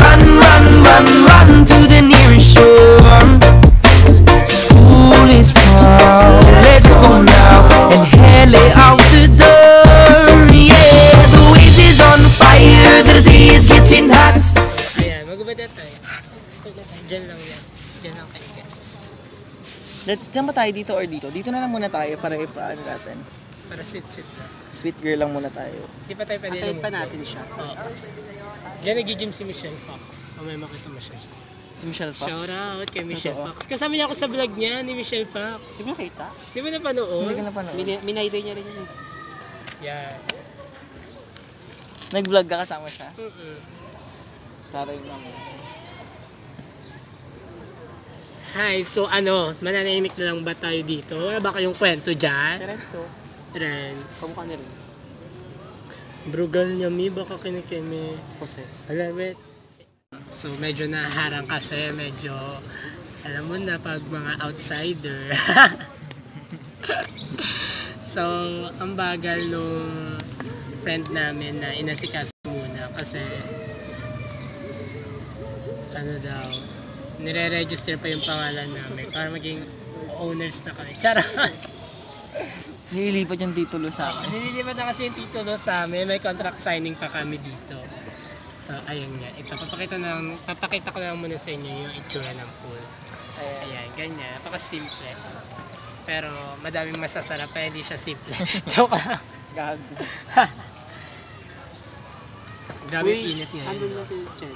run, run, run, run to the nearest shore. School is proud, let's go now and hail it out the door. Yeah, the waves is on fire, the day is getting hot. Ayan, magubad na tayo. Diyan lang yan. Diyan lang kayo guys. Diyan ba tayo dito or dito? Dito na lang muna tayo para ipaano natin. Para sweet na. Sweet girl lang muna tayo. Di pa tayo pwede Atayin pa natin siya. Oo. Diyan nag-gym si Michelle Fox. Mamaya makita mo siya. Si Michelle Fox. Shout out kay Michelle Totoo. Fox. Kasama niya ako sa vlog niya ni Michelle Fox. Di ba nakita? Di ba napanood? Hindi ka napanood. Minayday niya rin yun. Yan. Nag-vlog ka kasama siya. Taray naman. Hi, so ano, mananahimik na lang ba tayo dito? Wala ba kayong kwento Si dyan? Renzo. Renz. Kamukha ni Renzo. Brugal niya mi, baka kinikimi. Poses. Alam it. So medyo naharang kasi, medyo alam mo na pag mga outsider. So, ang bagal nung friend namin na inasikaso muna kasi ano daw, nire-register pa yung pangalan namin para maging owners na kami. Charot! Nililipat yung titulo sa akin. Nililipat na kasi yung titulo sa amin, may contract signing pa kami dito. So, ayun nga. Ito, papakita ko lang muna sa inyo yung itsura ng pool. Ayan, ganyan. Napaka-simple. Pero, madaming masasarap pa, hindi siya simple. Joke lang. Gago. Grabe yung init ngayon. Ano na si Chet?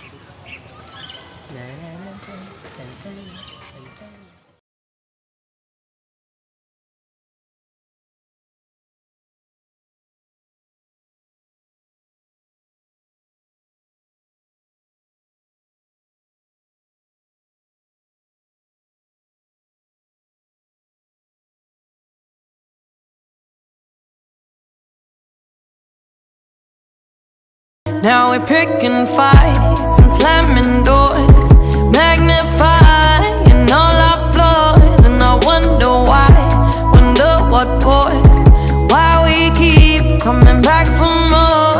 Now we're picking fights and slamming doors, magnifying all our flaws. And I wonder why, wonder what for, why we keep coming back for more.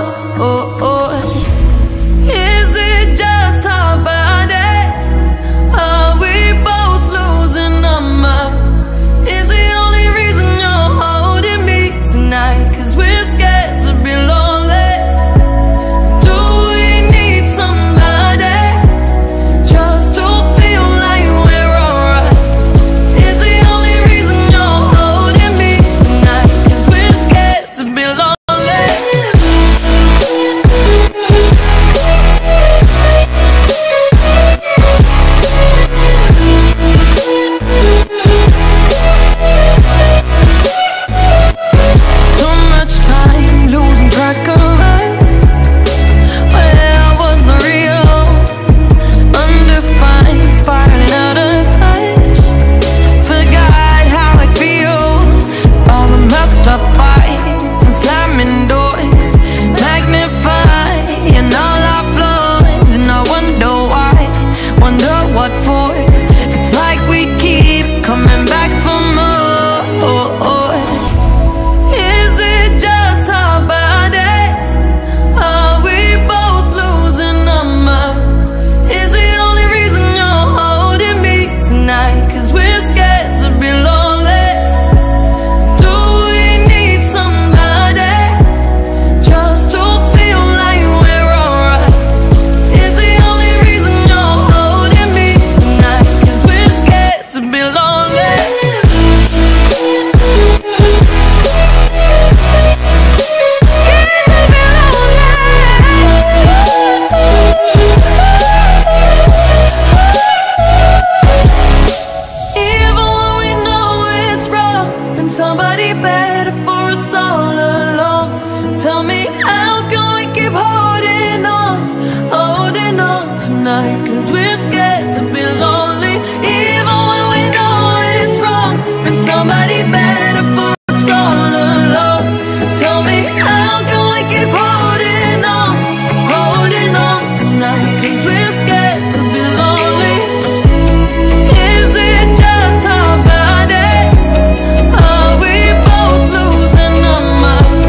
Is it just our bodies? Are we both losing our minds? Is the only reason you're holding me tonight 'cause we're scared to be lonely?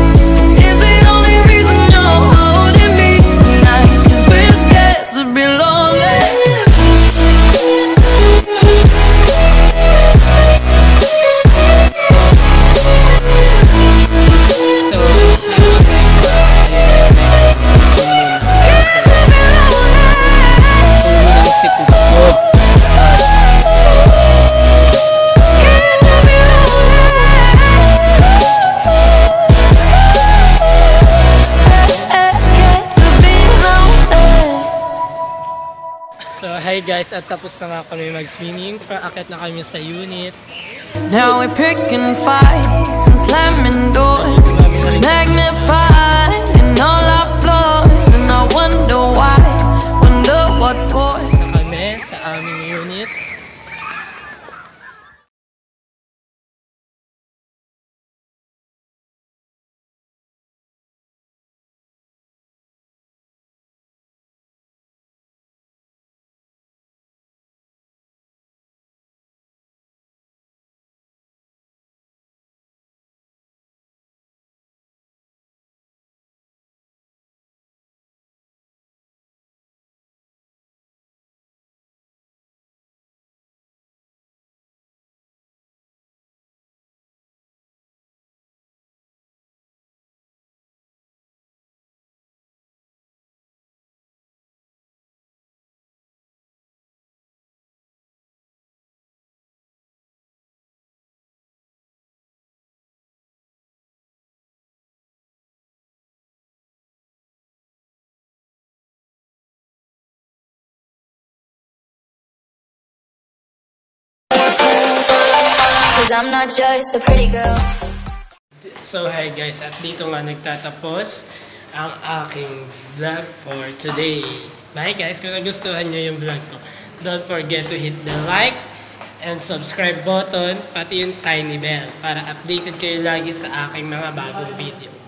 Belong So, hi guys, at tapos na nga kami mag-swimming. Akit na kami sa unit. Now we're picking fights and slamming doors, magnifying all our flaws, and I wonder why, wonder what for. Na kami sa aming unit. Cause I'm not just a pretty girl. So hi guys, at dito nga nagtatapos ang aking vlog for today. Bye guys, kung nagustuhan nyo yung vlog ko, don't forget to hit the like and subscribe button, pati yung tiny bell para updated kayo lagi sa aking mga bagong video.